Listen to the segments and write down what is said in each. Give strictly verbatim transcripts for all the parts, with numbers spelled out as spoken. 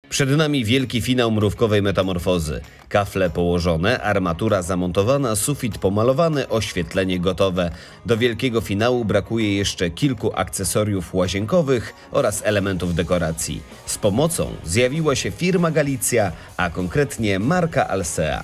Przed nami wielki finał mrówkowej metamorfozy. Kafle położone, armatura zamontowana, sufit pomalowany, oświetlenie gotowe. Do wielkiego finału brakuje jeszcze kilku akcesoriów łazienkowych oraz elementów dekoracji. Z pomocą zjawiła się firma Galicja, a konkretnie marka Alsea.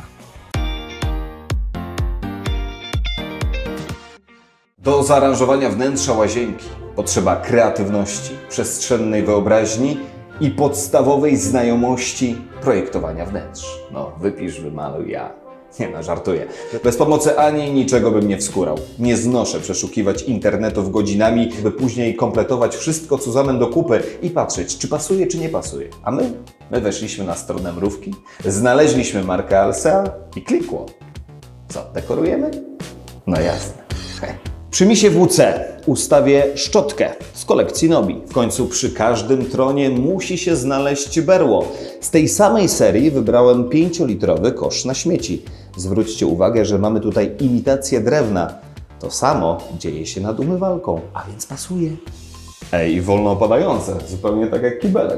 Do zaaranżowania wnętrza łazienki potrzeba kreatywności, przestrzennej wyobraźni i podstawowej znajomości projektowania wnętrz. No, wypisz, wymaluj, ja. Nie no, żartuję. Bez pomocy ani niczego bym nie wskórał. Nie znoszę przeszukiwać internetów godzinami, by później kompletować wszystko, co zamę do kupy i patrzeć, czy pasuje, czy nie pasuje. A my? My weszliśmy na stronę mrówki, znaleźliśmy markę Alsea i klikło. Co, dekorujemy? No jasne. Przy misie W C ustawię szczotkę z kolekcji Nobi. W końcu przy każdym tronie musi się znaleźć berło. Z tej samej serii wybrałem pięciolitrowy kosz na śmieci. Zwróćcie uwagę, że mamy tutaj imitację drewna. To samo dzieje się nad umywalką, a więc pasuje. Ej, wolno opadające, zupełnie tak jak kibelek.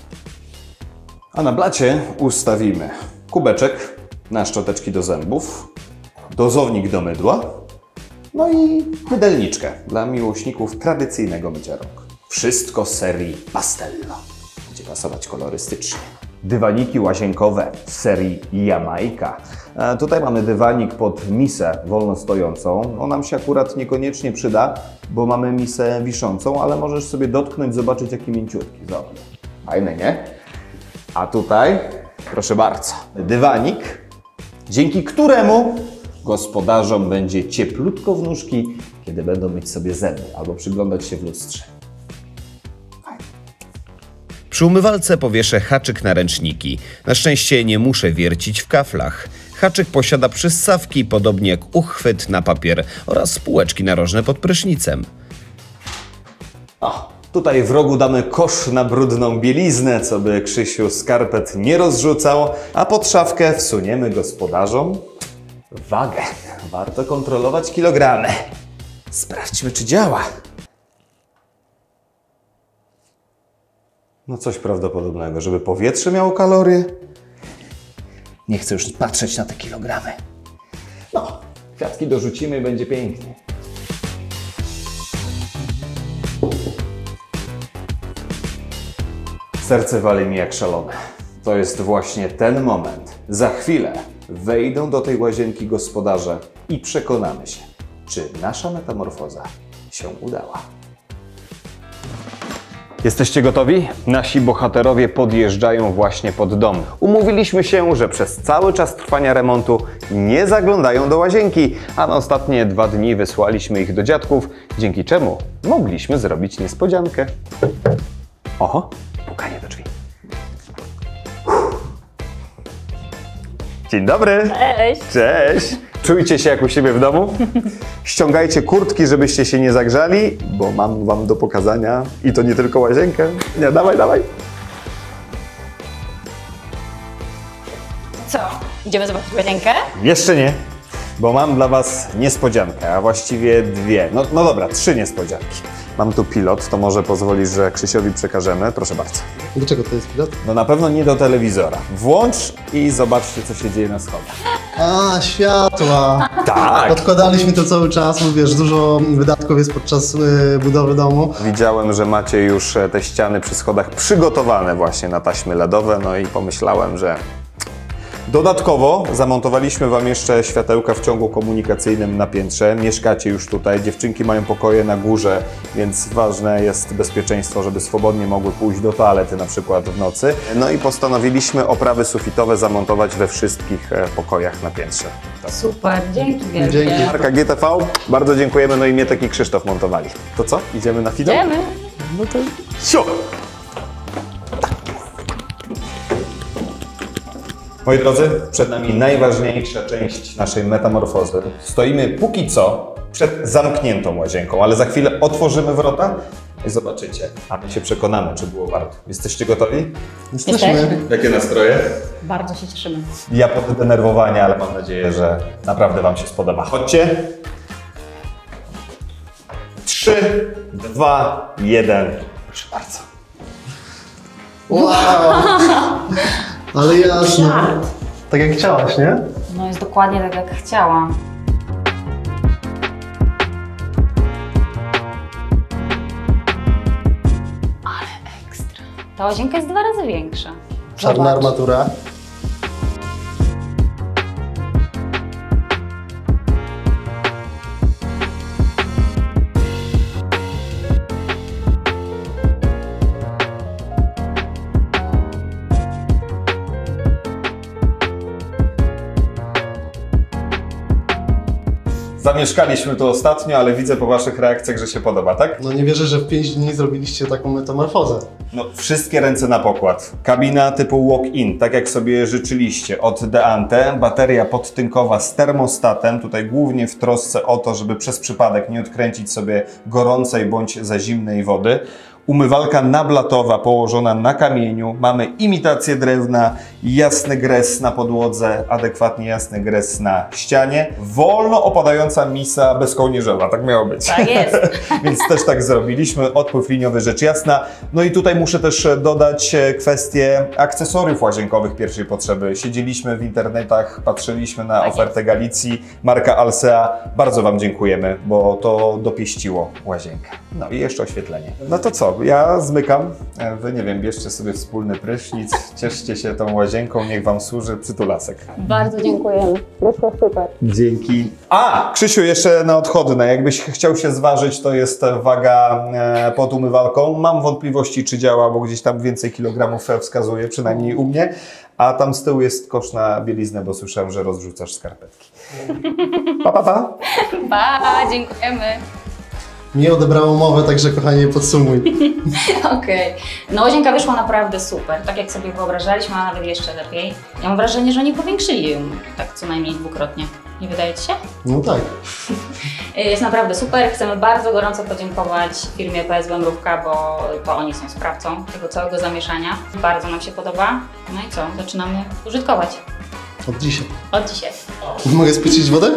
A na blacie ustawimy kubeczek na szczoteczki do zębów, dozownik do mydła, no i mydelniczkę dla miłośników tradycyjnego mycia rąk. Wszystko z serii Pastello. Będzie pasować kolorystycznie. Dywaniki łazienkowe z serii Jamajka. A tutaj mamy dywanik pod misę wolno stojącą. On nam się akurat niekoniecznie przyda, bo mamy misę wiszącą, ale możesz sobie dotknąć, zobaczyć jaki mięciutki. Zobacz. Fajny, nie? A tutaj, proszę bardzo, dywanik, dzięki któremu gospodarzom będzie cieplutko w nóżki, kiedy będą myć sobie zęby albo przyglądać się w lustrze. Fajnie. Przy umywalce powieszę haczyk na ręczniki. Na szczęście nie muszę wiercić w kaflach. Haczyk posiada przyssawki, podobnie jak uchwyt na papier oraz spółeczki narożne pod prysznicem. O, tutaj w rogu damy kosz na brudną bieliznę, co by Krzysiu skarpet nie rozrzucał, a pod szafkę wsuniemy gospodarzom wagę. Warto kontrolować kilogramy. Sprawdźmy, czy działa. No coś prawdopodobnego, żeby powietrze miało kalorie. Nie chcę już patrzeć na te kilogramy. No, kwiatki dorzucimy i będzie pięknie. Serce wali mi jak szalone. To jest właśnie ten moment. Za chwilę wejdą do tej łazienki gospodarze i przekonamy się, czy nasza metamorfoza się udała. Jesteście gotowi? Nasi bohaterowie podjeżdżają właśnie pod dom. Umówiliśmy się, że przez cały czas trwania remontu nie zaglądają do łazienki, a na ostatnie dwa dni wysłaliśmy ich do dziadków, dzięki czemu mogliśmy zrobić niespodziankę. Oho, pukanie do drzwi. Dzień dobry! Cześć! Cześć! Czujcie się jak u siebie w domu? Ściągajcie kurtki, żebyście się nie zagrzali, bo mam wam do pokazania i to nie tylko łazienkę. Nie, dawaj, dawaj! Co? Idziemy zobaczyć łazienkę? Jeszcze nie, bo mam dla was niespodziankę, a właściwie dwie. No, no dobra, trzy niespodzianki. Mam tu pilot, to może pozwolisz, że Krzysiowi przekażemy. Proszę bardzo. Do czego to jest pilot? No na pewno nie do telewizora. Włącz i zobaczcie, co się dzieje na schodach. A, światła! Tak! Odkładaliśmy to cały czas, bo wiesz, dużo wydatków jest podczas y, budowy domu. Widziałem, że macie już te ściany przy schodach przygotowane właśnie na taśmy ledowe, no i pomyślałem, że dodatkowo zamontowaliśmy wam jeszcze światełka w ciągu komunikacyjnym na piętrze. Mieszkacie już tutaj, dziewczynki mają pokoje na górze, więc ważne jest bezpieczeństwo, żeby swobodnie mogły pójść do toalety na przykład w nocy. No i postanowiliśmy oprawy sufitowe zamontować we wszystkich pokojach na piętrze. Tak. Super, dzięki wielkie. Dzięki. Marka G T V, bardzo dziękujemy, no i Mietek i Krzysztof montowali. To co? Idziemy na finał? Idziemy. No to siu! Moi drodzy, przed nami najważniejsza część naszej metamorfozy. Stoimy póki co przed zamkniętą łazienką, ale za chwilę otworzymy wrota i zobaczycie, a my się przekonamy, czy było warto. Jesteście gotowi? Jesteśmy. Jakie nastroje? Bardzo się cieszymy. Ja poddenerwowanie, ale mam nadzieję, że naprawdę wam się spodoba. Chodźcie. Trzy, dwa, jeden. Proszę bardzo. Wow! Ale jasne. Żart. Tak jak chciałaś, nie? No jest dokładnie tak, jak chciałam. Ale ekstra. Ta łazienka jest dwa razy większa. Czarna Zobacz. armatura. Zamieszkaliśmy tu ostatnio, ale widzę po waszych reakcjach, że się podoba, tak? No nie wierzę, że w pięć dni zrobiliście taką metamorfozę. No, wszystkie ręce na pokład. Kabina typu walk-in, tak jak sobie życzyliście, od Deante. Bateria podtynkowa z termostatem, tutaj głównie w trosce o to, żeby przez przypadek nie odkręcić sobie gorącej bądź za zimnej wody. Umywalka nablatowa położona na kamieniu. Mamy imitację drewna, jasny gres na podłodze, adekwatnie jasny gres na ścianie. Wolno opadająca misa bezkołnierzowa, tak miało być. Tak jest. Więc też tak zrobiliśmy, odpływ liniowy rzecz jasna. No i tutaj muszę też dodać kwestię akcesoriów łazienkowych pierwszej potrzeby. Siedzieliśmy w internetach, patrzyliśmy na Tak ofertę Galicji, marka Alsea. Bardzo wam dziękujemy, bo to dopieściło łazienkę. No i jeszcze oświetlenie. No to co, ja zmykam. Wy, nie wiem, bierzcie sobie wspólny prysznic, cieszcie się tą łazienką, niech wam służy przytulasek. Bardzo dziękujemy. Wyszło super. Dzięki. A, Krzysiu, jeszcze na odchodne. Jakbyś chciał się zważyć, to jest waga e, pod umywalką. Mam wątpliwości, czy działa, bo gdzieś tam więcej kilogramów wskazuje, przynajmniej u mnie. A tam z tyłu jest kosz na bieliznę, bo słyszałem, że rozrzucasz skarpetki. Pa, pa, pa. Pa, dziękujemy. Nie odebrało mowę, także kochanie, podsumuj. Okej. No łazienka wyszła naprawdę super. Tak jak sobie wyobrażaliśmy, a nawet jeszcze lepiej. Ja mam wrażenie, że oni powiększyli ją tak co najmniej dwukrotnie. Nie wydaje ci się? No tak. Jest naprawdę super. Chcemy bardzo gorąco podziękować firmie P S B Mrówka, bo to oni są sprawcą tego całego zamieszania. Bardzo nam się podoba. No i co? Zaczynamy użytkować. Od dzisiaj. Od dzisiaj. Mogę spycić wodę?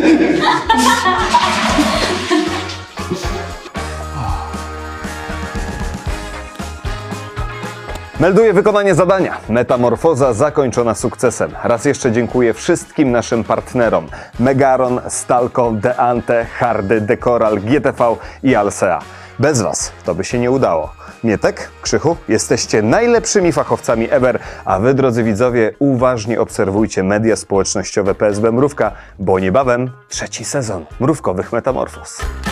Melduję wykonanie zadania. Metamorfoza zakończona sukcesem. Raz jeszcze dziękuję wszystkim naszym partnerom. Megaron, Stalco, Deante, Hardy, Decoral, G T V i Alsea. Bez was to by się nie udało. Mietek, Krzychu, jesteście najlepszymi fachowcami ever, a wy, drodzy widzowie, uważnie obserwujcie media społecznościowe P S B Mrówka, bo niebawem trzeci sezon Mrówkowych Metamorfoz.